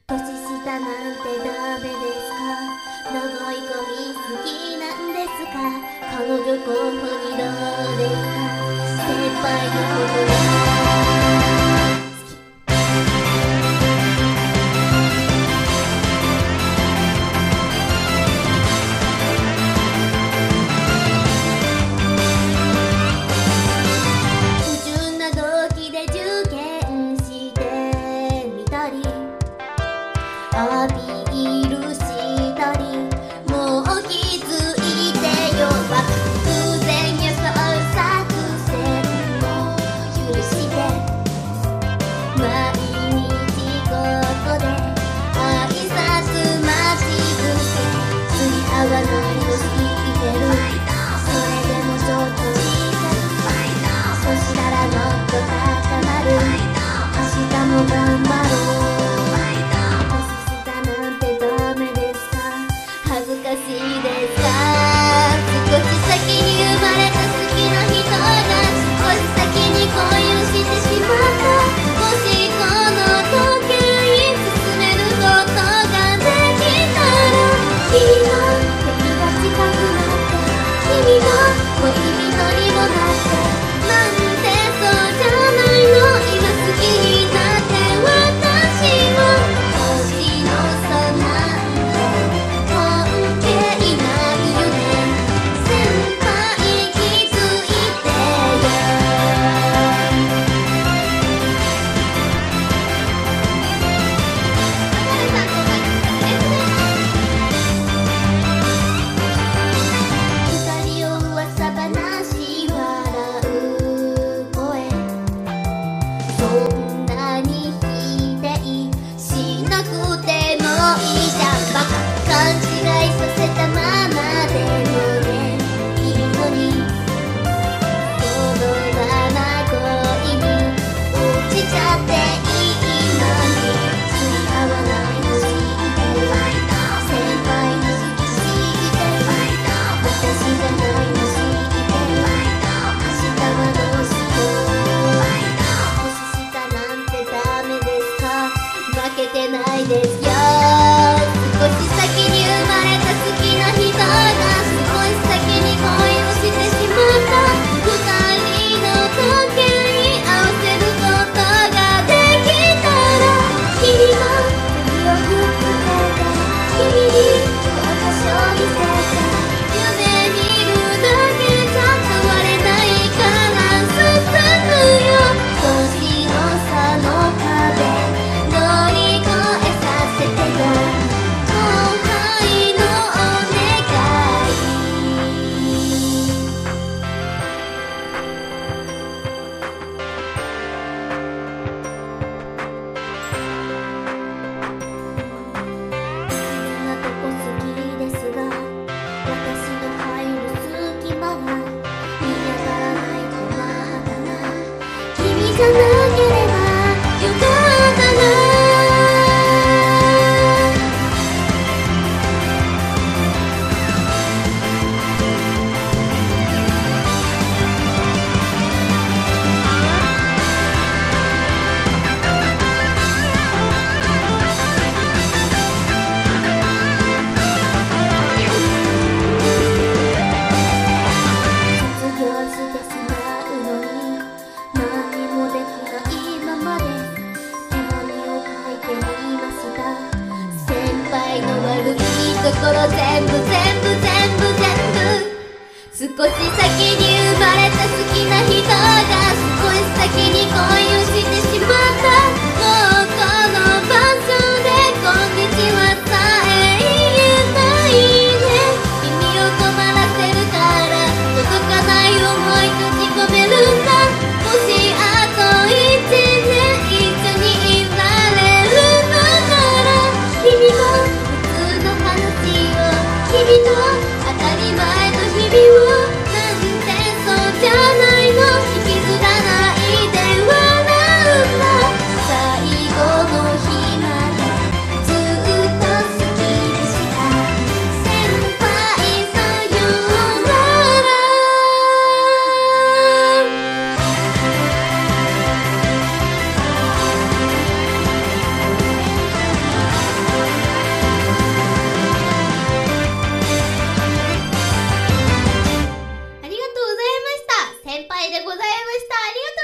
年下なんてダメですか？長い髪好きなんですか？彼女候補にどうですか？先輩のことが好き。不純な動機で受験してみたりアピールしたり、もう気づいてよ。偶然やそう作戦も許して、毎日ここで挨拶待ち癖、釣り合わないの知ってる。それでもちょっと小さく、そしたらもっと高まる。明日も頑張ろう。恥ずかしいですか？少し先に生まれた好きな人が少し先に恋をしてしまった。もしこの時計進めることができたら、君の敵が近くなって、君の恋人にもなって、なんてそうじゃないの。今好きになって私は星の差なんてないですよ。少し先に生まれた好きな人が少し先に恋をしてしまった。二人の時計に合わせることができたら、君の首を振って君に私を見せて、夢見るだけじゃ変われないから進むよ。年の差の壁乗り越えさせてよ、後輩のお願い。こんなとこ好きですが、私の入る隙間が見当たらないとまだな。君じゃなければよかったな。卒業してしまうのに何にもできないままで手紙を書いてみました。先輩の悪いところ全部少し先に生まれた好きな人が少し先に恋をしてしまった。もうこの場所でこんにちはさえ言えないで、君を困らせるから届かない想い閉じ込めるんだ。もしあと1年一緒にいられるのなら、君の普通の話を、君の当たり前の日々を、なんてそうじゃないの。引きずらないで笑うんだ。 ざいました。ありがとうございました。